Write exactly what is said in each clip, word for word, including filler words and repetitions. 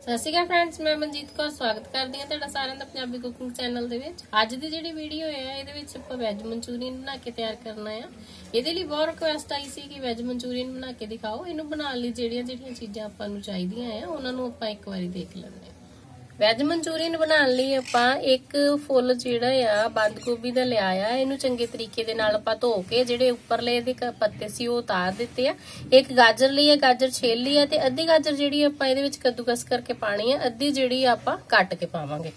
ਸਤਿ ਸ਼੍ਰੀ ਅਕਾਲ फ्रेंड्स, मैं मनजीत कौर स्वागत करती हाँ तुहाडा सारिਆਂ ਦਾ पंजाबी कुकिंग चैनल ਦੇ ਵਿੱਚ। ਅੱਜ ਦੀ ਜਿਹੜੀ ਵੀਡੀਓ ਹੈ ਇਹਦੇ ਵਿੱਚ ਆਪਾਂ ਵੈਜ ਮਨਚੂਰੀਅਨ ਬਣਾ ਕੇ ਤਿਆਰ ਕਰਨਾ ਆ। ਇਹਦੇ ਲਈ ਬਹੁਤ ਰਿਕੁਐਸਟ ਆਈ ਸੀ ਕਿ ਵੈਜ ਮਨਚੂਰੀਅਨ ਬਣਾ ਕੇ ਦਿਖਾਓ। ਇਹਨੂੰ ਬਣਾਉਣ ਲਈ ਜਿਹੜੀਆਂ ਜਿਹੜੀਆਂ ਚੀਜ਼ਾਂ ਆਪਾਂ ਨੂੰ ਚਾਹੀਦੀਆਂ ਆ ਉਹਨਾਂ ਨੂੰ ਆਪਾਂ ਇੱਕ ਵਾਰੀ ਦੇਖ ਲੈਂਦੇ ਹਾਂ। ਵੈਜ ਮਨਚੂਰੀਅਨ ਬਣਾਉਣ ਲਈ ਆਪਾਂ ਇੱਕ ਫੁੱਲ ਜਿਹੜਾ ਆ ਬੰਦ ਗੋਭੀ ਦਾ ਲਿਆ ਆ। ਇਹਨੂੰ ਚੰਗੇ ਤਰੀਕੇ ਦੇ ਨਾਲ ਆਪਾਂ ਧੋ ਕੇ ਜਿਹੜੇ ਉੱਪਰਲੇ ਇਹਦੇ ਪੱਤੇ ਸੀ ਉਹ ਉਤਾਰ ਦਿੱਤੇ ਆ। ਇੱਕ ਗਾਜਰ ਲਈ ਹੈ, ਗਾਜਰ ਛੇਲ ਲਈ ਹੈ ਤੇ ਅੱਧੀ ਗਾਜਰ ਜਿਹੜੀ ਆਪਾਂ ਇਹਦੇ ਵਿੱਚ ਕੱਦੂਕਸ ਕਰਕੇ ਪਾਣੀ ਹੈ, ਅੱਧੀ ਜਿਹੜੀ ਆਪਾਂ ਕੱਟ ਕੇ ਪਾਵਾਂਗੇ।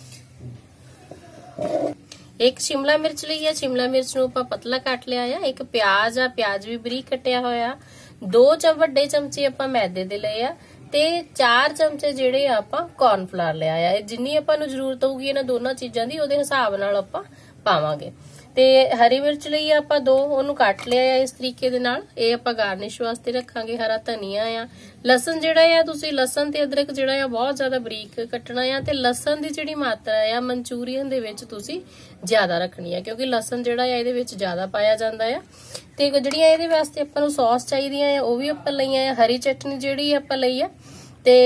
एक शिमला मिर्च ली है, शिमला मिर्च ਨੂੰ ਆਪਾਂ ਪਤਲਾ ਕੱਟ ਲਿਆ ਆ। ਇੱਕ ਪਿਆਜ਼ ਆ, ਪਿਆਜ਼ ਵੀ ਬਰੀਕ ਕੱਟਿਆ ਹੋਇਆ। ਦੋ ਚਮ ਵੱਡੇ ਚਮਚੇ ਆਪਾਂ ਮੈਦੇ ਦੇ ਲਏ ਆ ਤੇ ਚਾਰ ਚਮਚੇ ਜਿਹੜੇ ਆਪਾਂ ਕੌਰਨਫਲਾਵਰ ਲਿਆ ਆ। ਜਿੰਨੀ ਆਪਾਂ ਨੂੰ ਜ਼ਰੂਰਤ ਹੋਊਗੀ ਇਹਨਾਂ ਦੋਨਾਂ ਚੀਜ਼ਾਂ ਦੀ ਉਹਦੇ ਹਿਸਾਬ ਨਾਲ ਆਪਾਂ ਪਾਵਾਂਗੇ। ਤੇ ਹਰੀ ਮਿਰਚ ਲਈ ਆਪਾਂ ਦੋ, ਉਹਨੂੰ ਕੱਟ ਲਿਆ ਆ ਇਸ ਤਰੀਕੇ ਦੇ ਨਾਲ। ਇਹ ਆਪਾਂ ਗਾਰਨਿਸ਼ ਵਾਸਤੇ ਰੱਖਾਂਗੇ। ਹਰਾ ਧਨੀਆ ਆ, ਲਸਣ ਜਿਹੜਾ ਆ ਤੁਸੀਂ ਲਸਣ ਤੇ ਅਦਰਕ ਜਿਹੜਾ ਆ ਬਹੁਤ ਜ਼ਿਆਦਾ ਬਰੀਕ ਕੱਟਣਾ ਆ ਤੇ ਲਸਣ ਦੀ ਜਿਹੜੀ ਮਾਤਰਾ ਆ ਮਨਚੂਰੀਅਨ ਦੇ ਵਿੱਚ ਤੁਸੀਂ ਜ਼ਿਆਦਾ ਰੱਖਣੀ ਆ ਕਿਉਂਕਿ ਲਸਣ ਜਿਹੜਾ ਆ ਇਹਦੇ ਵਿੱਚ ਜ਼ਿਆਦਾ ਪਾਇਆ ਜਾਂਦਾ ਆ। ਤੇ ਜਿਹੜੀਆਂ ਇਹਦੇ ਵਾਸਤੇ ਆਪਾਂ ਨੂੰ ਸੌਸ ਚਾਹੀਦੀਆਂ ਆ ਉਹ ਵੀ ਆਪਾਂ ਲਈਆਂ ਆ। ਹਰੀ ਚਟਨੀ ਜਿਹੜੀ ਆਪਾਂ ਲਈ ਆ ਤੇ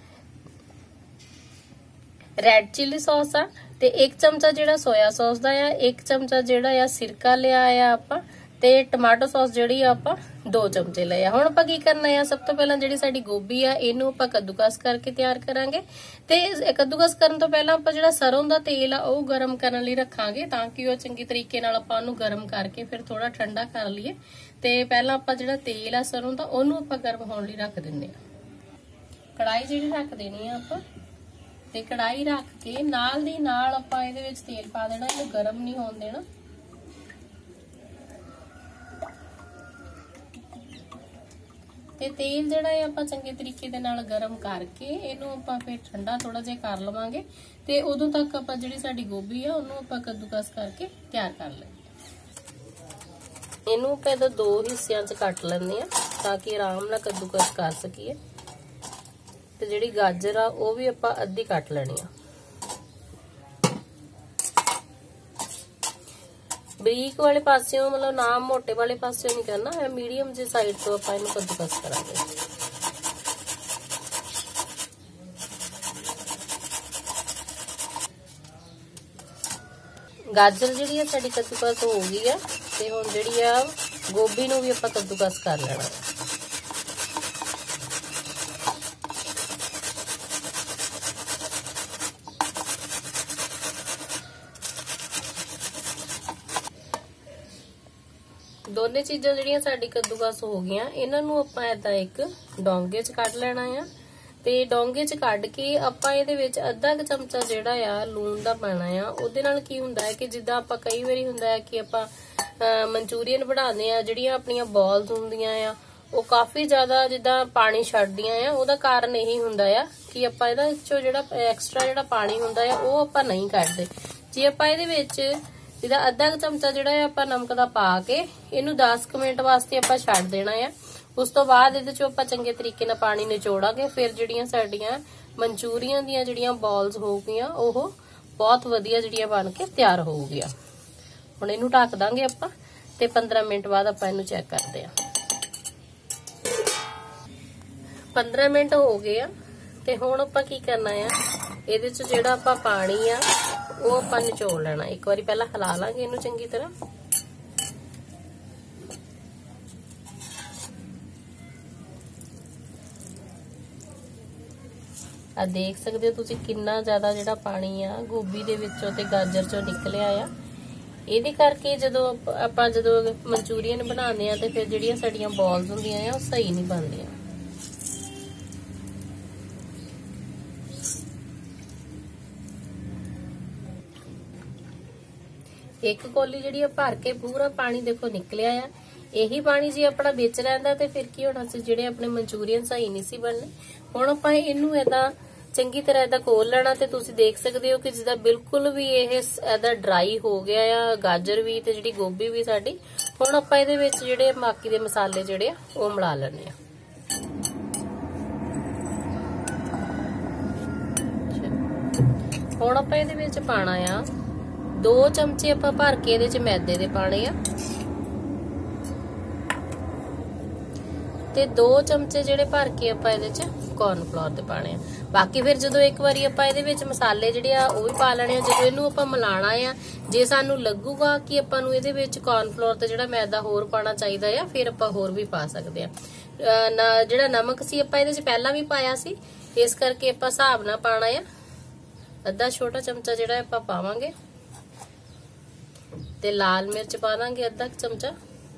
ਰੈਡ ਚਿੱਲੀ ਸੌਸ ਆ ਤੇ ਇੱਕ ਚਮਚਾ ਜਿਹੜਾ ਸੋਇਆ ਸੌਸ ਦਾ ਆ। ਇੱਕ ਚਮਚਾ ਜਿਹੜਾ ਆ ਸਿਰਕਾ ਲਿਆ ਆ ਆਪਾਂ ਤੇ ਟਮਾਟੋ ਸੌਸ ਜਿਹੜੀ ਆ ਆਪਾਂ ਦੋ ਚਮਚੇ ਲਏ ਆ। ਹੁਣ ਆਪਾਂ ਕੀ ਕਰਨਾ ਆ, ਸਭ ਤੋਂ ਪਹਿਲਾਂ ਜਿਹੜੀ ਸਾਡੀ ਗੋਭੀ ਆ ਇਹਨੂੰ ਆਪਾਂ ਕੱਦੂਕਸ ਕਰਕੇ ਤਿਆਰ ਕਰਾਂਗੇ। ਤੇ ਕੱਦੂਕਸ ਕਰਨ ਤੋਂ ਪਹਿਲਾਂ ਆਪਾਂ ਜਿਹੜਾ ਸਰੋਂ ਦਾ ਤੇਲ ਆ ਉਹ ਗਰਮ ਕਰਨ ਲਈ ਰੱਖਾਂਗੇ ਤਾਂ ਕਿ ਉਹ ਚੰਗੀ ਤਰੀਕੇ ਨਾਲ ਆਪਾਂ ਉਹਨੂੰ ਗਰਮ ਕਰਕੇ ਫਿਰ ਥੋੜਾ ਠੰਡਾ ਕਰ ਲਈਏ। ਤੇ ਪਹਿਲਾਂ ਆਪਾਂ ਜਿਹੜਾ ਤੇਲ ਆ ਸਰੋਂ ਦਾ ਉਹਨੂੰ ਆਪਾਂ ਗਰਮ ਹੋਣ ਲਈ ਰੱਖ ਦਿੰਦੇ ਆ। ਕੜਾਈ ਜਿਹੜੀ ਰੱਖ ਦੇਣੀ ਆ ਆਪਾਂ ਤੇ ਕੜਾਈ ਰੱਖ ਕੇ ਨਾਲ ਦੀ ਨਾਲ ਆਪਾਂ ਇਹਦੇ ਵਿੱਚ ਤੇਲ ਪਾ ਦੇਣਾ। ਇਹਨੂੰ ਗਰਮ ਨਹੀਂ ਹੋਣ ਦੇਣਾ। ਤੇ ਤੇਲ ਜਿਹੜਾ ਹੈ ਆਪਾਂ ਚੰਗੇ ਤਰੀਕੇ ਦੇ ਨਾਲ ਗਰਮ ਕਰਕੇ ਇਹਨੂੰ ਆਪਾਂ ਫਿਰ ਠੰਡਾ ਥੋੜਾ ਜਿਹਾ ਕਰ ਲਵਾਂਗੇ ਤੇ ਉਦੋਂ ਤੱਕ ਆਪਾਂ ਜਿਹੜੀ ਸਾਡੀ ਗੋਭੀ ਆ ਉਹਨੂੰ ਆਪਾਂ ਕੱਦੂਕਸ ਕਰਕੇ ਤਿਆਰ ਕਰ ਲਵਾਂਗੇ। ਇਹਨੂੰ ਪਹਿਲਾਂ ਦੋ ਹਿੱਸਿਆਂ 'ਚ ਕੱਟ ਲੈਂਦੇ ਆ ਤਾਂ ਕਿ ਆਰਾਮ ਨਾਲ ਕੱਦੂਕਸ ਕਰ ਸਕੀਏ। ਤੇ ਜਿਹੜੀ ਗਾਜਰ ਆ ਉਹ ਵੀ ਆਪਾਂ ਅੱਧੀ ਕੱਟ ਲੈਣੀ ਆ। ਬਰੀਕ ਵਾਲੇ ਪਾਸਿਓਂ ਮਤਲਬ ਨਾ ਮੋਟੇ ਵਾਲੇ ਪਾਸਿਓਂ ਨਹੀਂ ਕਰਨਾ ਹੈ, ਮੀਡੀਅਮ ਜਿਹੀ ਸਾਈਡ ਤੋਂ ਆਪਾਂ ਇਹਨੂੰ ਕੱਦੂਕਸ ਕਰਾਂਗੇ। ਗਾਜਰ ਜਿਹੜੀ ਆ ਸਾਡੀ ਕੱਦੂਕਸ ਹੋ ਗਈ ਆ ਤੇ ਹੁਣ ਜਿਹੜੀ ਆ ਗੋਭੀ ਨੂੰ ਵੀ ਆਪਾਂ ਕੱਦੂਕਸ ਕਰ ਲੈਣਾ। ਦੋਨੇ ਚੀਜ਼ਾਂ ਜਿਹੜੀਆਂ ਸਾਡੀ ਕੱਦੂਕਸ ਹੋ ਗਈਆਂ ਇਹਨਾਂ ਨੂੰ ਆਪਾਂ ਏਦਾਂ ਇੱਕ ਡੋਂਗੇ 'ਚ ਕੱਢ ਲੈਣਾ ਆ। ਤੇ ਡੋਂਗੇ 'ਚ ਕੱਢ ਕੇ ਆਪਾਂ ਇਹਦੇ ਵਿੱਚ ਅੱਧਾ ਕੁ ਚਮਚਾ ਜਿਹੜਾ ਆ ਲੂਣ ਦਾ ਪਾਣਾ ਆ। ਉਹਦੇ ਨਾਲ ਕੀ ਹੁੰਦਾ ਹੈ ਕਿ ਜਿੱਦਾਂ ਆਪਾਂ ਕਈ ਵਾਰੀ ਹੁੰਦਾ ਹੈ ਕਿ ਆਪਾਂ ਮਨਚੂਰੀਅਨ ਬਣਾਉਂਦੇ ਆ, ਜਿਹੜੀਆਂ ਆਪਣੀਆਂ ਬਾਲਸ ਹੁੰਦੀਆਂ ਆ ਉਹ ਕਾਫੀ ਜ਼ਿਆਦਾ ਜਿੱਦਾਂ ਪਾਣੀ ਛੱਡਦੀਆਂ ਆ। ਉਹਦਾ ਕਾਰਨ ਇਹੀ ਹੁੰਦਾ ਆ ਕਿ ਆਪਾਂ ਇਹਦਾ ਵਿੱਚੋਂ ਜਿਹੜਾ ਐਕਸਟਰਾ ਜਿਹੜਾ ਪਾਣੀ ਹੁੰਦਾ ਆ ਉਹ ਆਪਾਂ ਨਹੀਂ ਕੱਢਦੇ। ਜੇ ਆਪਾਂ ਇਹਦੇ ਵਿੱਚ ਇਹਦਾ ਅੱਧਾ ਕੁ ਚਮਚਾ ਜਿਹੜਾ ਆਪਾਂ ਨਮਕ ਦਾ ਪਾ ਕੇ ਇਹਨੂੰ ਦਸ ਕੁ ਮਿੰਟ ਵਾਸਤੇ ਆਪਾਂ ਛੱਡ ਦੇਣਾ ਆ। ਉਸ ਤੋਂ ਬਾਅਦ ਇਹਦੇ ਚੋਂ ਆਪਾਂ ਚੰਗੇ ਤਰੀਕੇ ਨਾਲ ਪਾਣੀ ਨਿਚੋੜਾਂਗੇ। ਫਿਰ ਜਿਹੜੀਆਂ ਸਾਡੀਆਂ ਮਨਚੂਰੀਅਨ ਦੀਆਂ ਜਿਹੜੀਆਂ ਬਾਲਸ ਹੋਊਗੀਆਂ ਉਹ ਬਹੁਤ ਵਧੀਆ ਜਿਹੜੀਆਂ ਬਣ ਕੇ ਤਿਆਰ ਹੋਊਗੀਆਂ। ਹੁਣ ਇਹਨੂੰ ਢੱਕ ਦਾਂਗੇ ਆਪਾਂ ਤੇ ਪੰਦਰਾਂ ਮਿੰਟ ਬਾਅਦ ਆਪਾਂ ਇਹਨੂੰ ਚੈੱਕ ਕਰਦੇ ਆ। ਪੰਦਰਾਂ ਮਿੰਟ ਹੋ ਗਏ ਆ ਤੇ ਹੁਣ ਆਪਾਂ ਕੀ ਕਰਨਾ ਆ, ਇਹਦੇ ਚ ਜਿਹੜਾ ਆਪਾਂ ਪਾਣੀ ਆ ਉਹ ਆਪਾਂ ਨਿਚੋੜ ਲੈਣਾ। ਇੱਕ ਵਾਰੀ ਪਹਿਲਾਂ ਹਿਲਾ ਲਾਂਗੇ ਇਹਨੂੰ ਚੰਗੀ ਤਰ੍ਹਾਂ। ਆ ਦੇਖ ਸਕਦੇ ਹੋ ਤੁਸੀਂ ਕਿੰਨਾ ਜ਼ਿਆਦਾ ਜਿਹੜਾ ਪਾਣੀ ਆ ਗੋਭੀ ਦੇ ਵਿੱਚੋਂ ਤੇ ਗਾਜਰ ਚੋਂ ਨਿਕਲਿਆ ਆ। ਇਹਦੇ ਕਰਕੇ ਜਦੋਂ ਆਪਾਂ ਜਦੋਂ ਮਨਚੂਰੀਅਨ ਬਣਾਉਂਦੇ ਆ ਤੇ ਫਿਰ ਜਿਹੜੀਆਂ ਸਾਡੀਆਂ ਬਾਲਸ ਹੁੰਦੀਆਂ ਆ ਉਹ ਸਹੀ ਨਹੀਂ ਬਣਦੀਆਂ। ਇੱਕ ਕੋਲੀ ਜਿਹੜੀ ਆ ਭਰ ਕੇ ਪੂਰਾ ਪਾਣੀ ਦੇਖੋ ਨਿਕਲਿਆ ਆ। ਇਹੀ ਪਾਣੀ ਜੇ ਆਪਣਾ ਵਿੱਚ ਰਹਿੰਦਾ ਤੇ ਫਿਰ ਕੀ ਹੋਣਾ ਸੀ, ਜਿਹੜੇ ਆਪਣੇ ਮਨਚੂਰੀਅਨ ਸਹੀ ਨਹੀਂ ਸੀ ਬਣਨੇ। ਹੁਣ ਆਪਾਂ ਇਹਨੂੰ ਏਦਾਂ ਚੰਗੀ ਤਰ੍ਹਾਂ ਏਦਾਂ ਖੋਲ ਲੈਣਾ ਤੇ ਤੁਸੀਂ ਦੇਖ ਸਕਦੇ ਹੋ ਕਿ ਜਿੱਦਾਂ ਬਿਲਕੁਲ ਵੀ ਇਹ ਏਦਾਂ ਡਰਾਈ ਹੋ ਗਿਆ ਆ, ਗਾਜਰ ਵੀ ਤੇ ਜਿਹੜੀ ਗੋਭੀ ਵੀ ਸਾਡੀ। ਹੁਣ ਆਪਾਂ ਇਹਦੇ ਵਿੱਚ ਜਿਹੜੇ ਬਾਕੀ ਦੇ ਮਸਾਲੇ ਜਿਹੜੇ ਆ ਉਹ ਮਿਲਾ ਲੈਣੇ ਆ। ਹੁਣ ਆਪਾਂ ਇਹਦੇ ਵਿੱਚ ਪਾਣਾ ਆ ਦੋ ਚਮਚੇ ਆਪਾਂ ਭਰ ਕੇ ਇਹਦੇ ਚ ਮੈਦੇ ਦੇ ਪਾਣੇ ਆ ਤੇ दो चमचे जेडे भर के आप कॉर्नफ्लोर दे पाने आ। बाकी फिर जो एक बारी आपां इहदे विच मसाले जिहड़े आ ओह भी पा लेने आ। जो इहनूं आपां मिलाणा आ, जे सानूं लगूगा कि आपां नूं इहदे विच कॉर्नफ्लोर ते जिहड़ा मैदा होर पाना चाहीदा आ, फिर आपां होर भी पा सकदे आ। ना जिहड़ा नमक सी आपां इहदे च पहलां भी पाया सी, इस करके आपां हिसाब नाल पाना आ। अद्धा छोटा चमचा जिहड़ा आपां पावांगे ते लाल मिर्च पा दांगे अद्धा चमचा,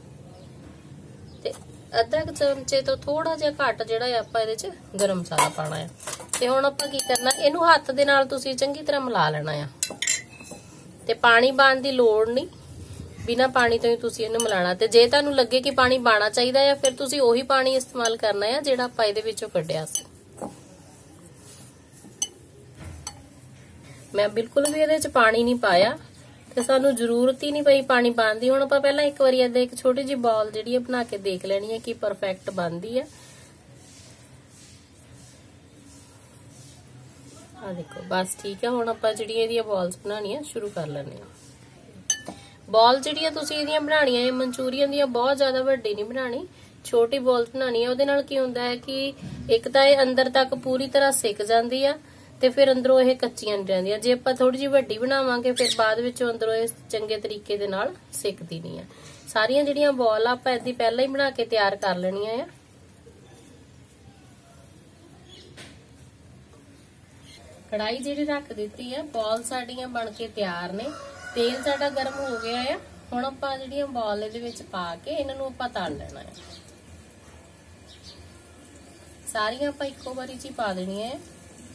ते अद्धा चमचे तो थोड़ा जिहा घट जिहड़ा आपां इहदे च गरम मसाला पाना है। ते हुण आपां की करना, इहनूं हत्थ दे नाल तुसीं चंगी तरह मिला लेना है ते पानी पाउण दी लोड़ नहीं, बिना पानी तो ही तुसीं इहनूं मिलाणा। ते जे तुहानूं लगे कि पानी पाना चाहीदा है, फिर तुसीं ओही पानी इस्तेमाल करना है जिहड़ा आपां इहदे विचों कढिया सी। मैं बिल्कुल भी इहदे च पानी नहीं पाया ते सानूं जरूरत ही नहीं पई पानी पाउण दी। हुण आपां पहलां एक वारी इदां एक छोटी जी बॉल जिहड़ी है बना के देख लैनी है कि परफेक्ट बनदी है। आ देखो बस ठीक है। हुण आपां जिहड़ियां इहदियां बॉल्स बनाणियां शुरू कर लैणे आ। बॉल जिहड़ियां तुसीं इहदियां बनाणियां है मंचूरियन दियां बहुत ज्यादा वड्डी नहीं बनाणी, छोटी बॉल बनानी है। ਉਹਦੇ ਨਾਲ ਕੀ ਹੁੰਦਾ है कि एक ਤਾਂ ਇਹ ਅੰਦਰ ਤੱਕ ਪੂਰੀ ਤਰ੍ਹਾਂ ਸਿੱਕ ਜਾਂਦੀ ਆ ਤੇ ਫਿਰ ਅੰਦਰੋਂ ਇਹ ਕੱਚੀਆਂ ਨਹੀਂ ਰਹਿੰਦੀਆਂ। ਜੇ ਆਪਾਂ ਥੋੜੀ ਜਿਹੀ ਵੱਡੀ ਬਣਾਵਾਂਗੇ ਫਿਰ ਬਾਅਦ ਵਿੱਚੋਂ ਅੰਦਰੋਂ ਇਹ ਚੰਗੇ ਤਰੀਕੇ ਦੇ ਨਾਲ ਸਿੱਕਦੀ ਨਹੀਂ ਆ। ਸਾਰੀਆਂ ਜਿਹੜੀਆਂ ਬॉल ਆ ਆਪਾਂ ਇਦਾਂ ਪਹਿਲਾਂ ਹੀ ਬਣਾ ਕੇ ਤਿਆਰ ਕਰ ਲੈਣੀਆਂ ਆ। ਕੜਾਈ ਜਿਹੜੀ ਰੱਖ ਦਿੱਤੀ ਆ, ਬॉल ਸਾਡੀਆਂ ਬਣ ਕੇ ਤਿਆਰ ਨੇ, ਤੇਲ ਸਾਡਾ ਗਰਮ ਹੋ ਗਿਆ ਆ। ਹੁਣ ਆਪਾਂ ਜਿਹੜੀਆਂ ਬॉल ਇਹਦੇ ਵਿੱਚ ਪਾ ਕੇ ਇਹਨਾਂ ਨੂੰ ਆਪਾਂ ਤਲ ਲੈਣਾ ਹੈ। ਸਾਰੀਆਂ ਆਪਾਂ ਇੱਕੋ ਵਾਰੀ 'ਚ ਹੀ ਪਾ ਦੇਣੀਆਂ ਹੈ।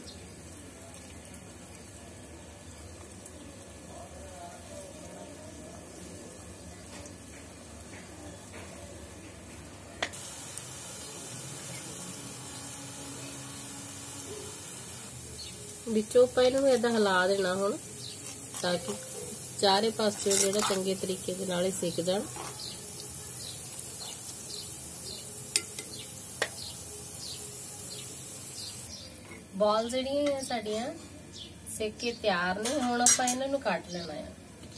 ਵਿੱਚੋਂ ਆਪਾਂ ਇਹਨਾਂ ਨੂੰ ਏਦਾਂ ਹਿਲਾ ਦੇਣਾ ਹੁਣ, ਤਾਂ ਕਿ ਚਾਰੇ ਪਾਸੇ ਜਿਹੜਾ ਚੰਗੇ ਤਰੀਕੇ ਦੇ ਨਾਲ ਸਿੱਕ ਜਾਣ। ਬॉल ਜਿਹੜੀਆਂ ਸਾਡੀਆਂ ਸਿੱਕ ਕੇ ਤਿਆਰ ਨੇ, ਹੁਣ ਆਪਾਂ ਇਹਨਾਂ ਨੂੰ ਕੱਟ ਲੈਣਾ ਹੈ।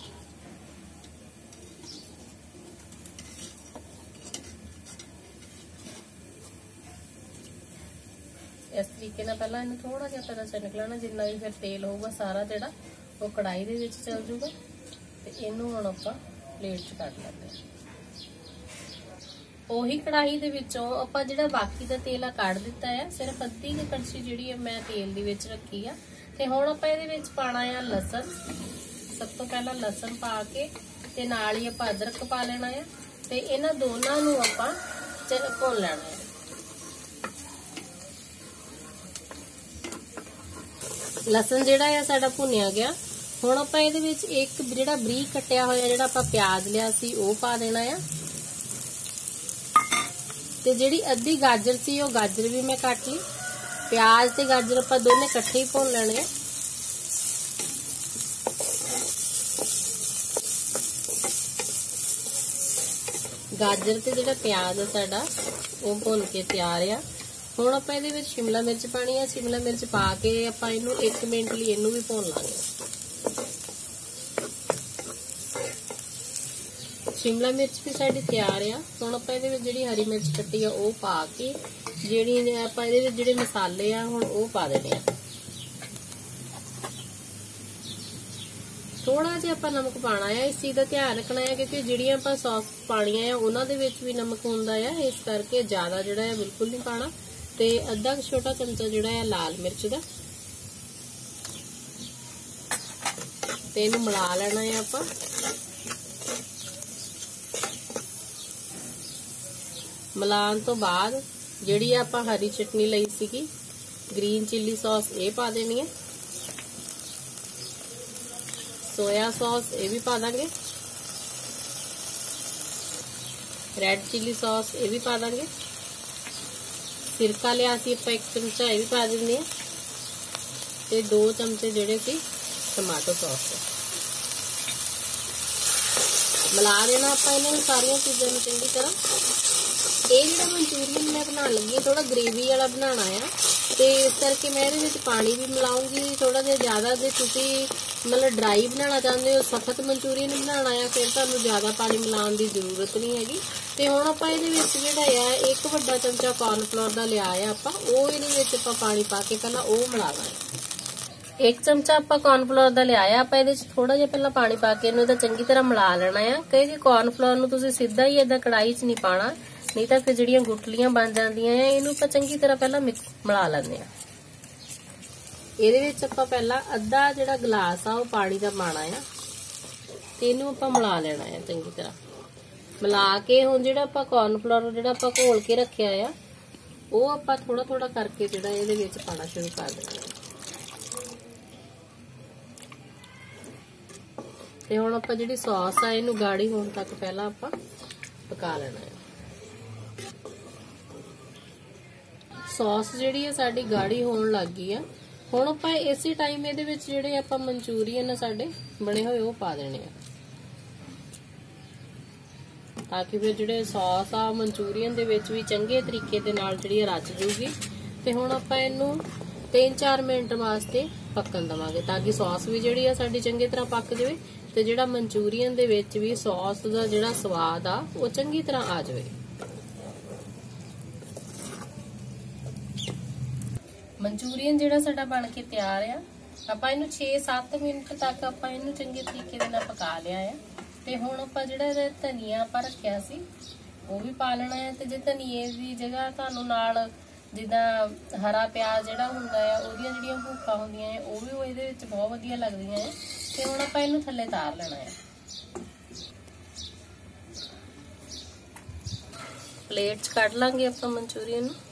इस तरीके ना पहला इन्हें थोड़ा जिहा तरह से निकलना, जिन्ना भी फिर तेल होगा सारा जिहड़ा वो कढ़ाई दे विच चल जूगा। ते इहनूं हुण आपां प्लेट च कढ लैंदे हां। ओही कढ़ाई दे विचों आपां जिहड़ा बाकी दा तेल आ कढ दित्ता है, सिर्फ अद्धी क कड़छी जिहड़ी है मैं तेल दे विच रखी आ। ते हुण आपां इहदे विच पाना है लसन। सब तो पहला लसन पा के ते नाल ही आपां अदरक पा लेना है ते इन्हां दोनां नूं आपां भुन लेना है। लसन जिहड़ा है साडा भुनिया गया। हुण आपां इहदे विच एक जिहड़ा बरीक कट्टिया होया जिहड़ा आपां प्याज लिया सी ओह पा देना है। ते जिहड़ी अद्धी गाजर सी ओह गाजर भी मैं कट ली। प्याज ते गाजर आपां दोने इकट्ठे ही भुन लेने आ। गाजर ते जिहड़ा प्याज है साडा ओह भुन के तैयार आ। हुण आपां इहदे विच शिमला मिर्च पानी है। शिमला मिर्च पा के आपां इहनूं एक मिनट लई इहनूं भी भुन लांगे। शिमला मिर्च भी साडी तैयार आ। हुण आपां इहदे विच जिहड़ी हरी मिर्च कट्टी आ ओह पा के जिहड़ी आपां इहदे विच जिहड़े मसाले आ हुण ओह पा देने आ। थोड़ा जिहा आपां नमक पाना है। इस चीज़ का ध्यान रखना है क्योंकि जिहड़ियां आपां सॉस पाणियां आ उहनां दे विच भी नमक हुंदा है, इस करके ज़्यादा जिहड़ा है बिल्कुल नहीं पाना। ते अद्धा छोटा चमचा जिहड़ा है लाल मिर्च दा ते इहनूं मिला लेना है आपां। मिलाण तो बाद जिहड़ी आपां हरी चटनी लई सीगी ग्रीन चिली सॉस ये पा देनी है। सोया सॉस ये भी पा देंगे। रेड चिली सॉस ये भी पा देंगे। सिरका लिया सी आप एक चमचा ये भी पा देंगे। ते दो चमचे जिहड़े सी टमाटो सॉस मिला देना आप इन्होंने सारिया चीज़ों में चंगी तरह। ये जो मंचूरियन मैं बना लगी थोड़ा ग्रेवी वाला बनाना है, ਤੇ ਇਸ ਕਰਕੇ मैं ਇਹਦੇ ਵਿੱਚ ਪਾਣੀ भी मिलाऊंगी थोड़ा जिहा ज़्यादा। जे तुसीं मतलब ड्राई बनाना चाहते हो, सख्त मंचूरीਅਨ बनाना है, फिर तुहानूं ज़्यादा पानी मिलाउण दी जरूरत नहीं हैगी। ते हुण आपां इहदे विच जिहड़ा आ एक वड्डा चमचा कॉर्नफ्लोर दा लिया है आपां, ਉਹ ਇਹਦੇ ਵਿੱਚ ਆਪਾਂ पानी पा के ਪਹਿਲਾਂ ਉਹ मिला लांगे। एक चमचा ਆਪਾਂ कॉर्नफ्लोर ਦਾ ਲਿਆ ਆ, ਆਪਾਂ ਇਹਦੇ ਵਿੱਚ ਥੋੜਾ ਜਿਹਾ ਪਹਿਲਾਂ ਪਾਣੀ ਪਾ ਕੇ ਇਹਨੂੰ ਤਾਂ ਚੰਗੀ ਤਰ੍ਹਾਂ ਮਿਲਾ ਲੈਣਾ ਆ। ਕਿਉਂਕਿ ਕॉर्नफ्लोर ਨੂੰ ਤੁਸੀਂ ਸਿੱਧਾ ਹੀ ਇਦਾਂ ਕੜਾਈ 'ਚ ਨਹੀਂ ਪਾਣਾ, नहीं तो फिर ਜਿਹੜੀਆਂ ਗੁਟਲੀਆਂ ਬਣ ਜਾਂਦੀਆਂ ਆ। ਇਹਨੂੰ ਆਪਾਂ ਚੰਗੀ ਤਰ੍ਹਾਂ ਪਹਿਲਾਂ ਮਿਕਸ ਮਿਲਾ ਲੈਂਦੇ ਆ। ਇਹਦੇ ਵਿੱਚ ਆਪਾਂ ਪਹਿਲਾਂ ਅੱਧਾ ਜਿਹੜਾ ਗਲਾਸ ਆ ਉਹ ਪਾਣੀ ਦਾ ਪਾਣਾ ਆ ਤੇ ਇਹਨੂੰ ਆਪਾਂ ਮਿਲਾ ਲੈਣਾ ਆ ਚੰਗੀ ਤਰ੍ਹਾਂ। ਮਿਲਾ ਕੇ ਹੁਣ ਜਿਹੜਾ ਆਪਾਂ ਕॉर्नफ्लोर ਜਿਹੜਾ ਆਪਾਂ ਘੋਲ ਕੇ ਰੱਖਿਆ ਆ ਉਹ ਆਪਾਂ ਥੋੜਾ ਥੋੜਾ ਕਰਕੇ ਜਿਹੜਾ ਇਹਦੇ ਵਿੱਚ ਪਾਣਾ ਸ਼ੁਰੂ ਕਰ ਦੇਣਾ ਹੈ। ਤੇ ਹੁਣ ਆਪਾਂ ਜਿਹੜੀ ਸੌਸ ਆ ਇਹਨੂੰ ਗਾੜੀ ਹੋਣ ਤੱਕ ਪਹਿਲਾਂ ਆਪਾਂ ਪਕਾ ਲੈਣਾ ਹੈ। सॉस जिहड़ी है साडी गाढ़ी होण लग गई है। हुण आपां इसी टाइम इहदे विच जिहड़े आपां मंचूरीअन साडे बने होए वो पा देने आ, ताकि फिर जिहड़े सॉस आ मंचूरीअन दे विच भी चंगे तरीके दे नाल जिहड़ी रच जूगी। ते हुण आपां इहनूं तीन चार मिनट वास्ते पकन देवांगे ताकि सॉस भी जिहड़ी आ साडी चंगी तरह पक जावे ते जिहड़ा मंचूरीअन दे विच भी सॉस दा जिहड़ा स्वाद आ वो चंगी तरह आ जावे। मंचूरीअन जिहड़ा साडा बन के तैयार है, आपां इहनूं छे सत्त मिनट तक आपां इहनूं चंगे तरीके दे नाल पका लिया है। ते हुण आपां जिहड़ा इहदा धनिया आपां रखिया सी वो भी पा लेना है। ते जे धनिए दी जगह तुहानूं नाल जिद्दां हरा प्याज जिहड़ा हुंदा है ओहदियां जिहड़ियां भूखां हुंदियां है वो भी इहदे विच बहुत वधिया लगदियां है। ते हुण आपां इहनूं थल्ले तार लेना है। प्लेट च कढ लांगे आपां मंचूरीअन नूं।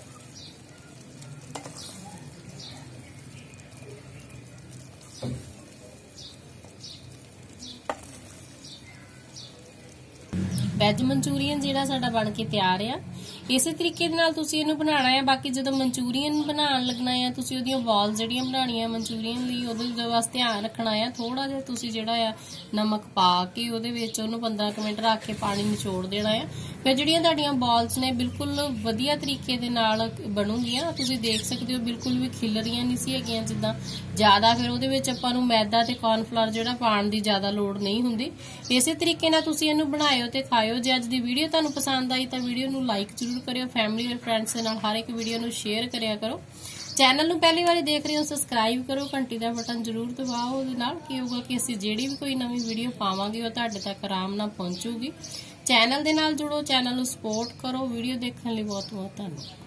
वैज मंचूरीअन जिहड़ा साडा बन के तैयार आ, इस तरीके दे नाल तुसीं इहनूं बनाना है। बाकी जदों मंचूरीअन बनाउण लगना है तुसीं ओहदियां बॉल्स जिहड़ियां बनाणियां मंचूरीअन लई ओहदे वास्ते ध्यान रखना है। थोड़ा जिहा तुसीं जिहड़ा आ नमक पा के ओहदे विच ओहनूं पंद्रह मिनट रख के पानी निचोड़ देना है। फिर जिहड़ियां तुहाडीयां बॉल्स ने बिल्कुल वधिया तरीके दे नाल बनूगीआं। तुसीं देख सकदे हो बिल्कुल भी खिलरियां नहीं सी हैगियां जिद्दां ज़्यादा। फिर ओहदे विच आपां नूं मैदा ते कॉर्नफ्लोर जिहड़ा पाउण दी ज़्यादा लोड़ नहीं हुंदी। इसे तरीके नाल तुसीं इहनूं बनाइओ ते खाइओ। जे अज दी वीडियो तुहानूं पसंद आई तो वीडियो नूं लाइक जरूर करियो, फैमिली और फ्रेंड्स दे नाल हर एक वीडियो नूं शेयर करिया करो। चैनल नूं पहली बार देख रहे हो सबसक्राइब करो, घंटी दा बटन जरूर दबाओ। उहदे नाल की होगा कि असीं जिहड़ी भी कोई नवीं वीडियो पावांगे वो तुहाडे तक आराम नाल पहुंचूगी। चैनल दे नाल जुड़ो, चैनल नूं सपोर्ट करो। वीडियो देखने लई बहुत बहुत धन्नवाद।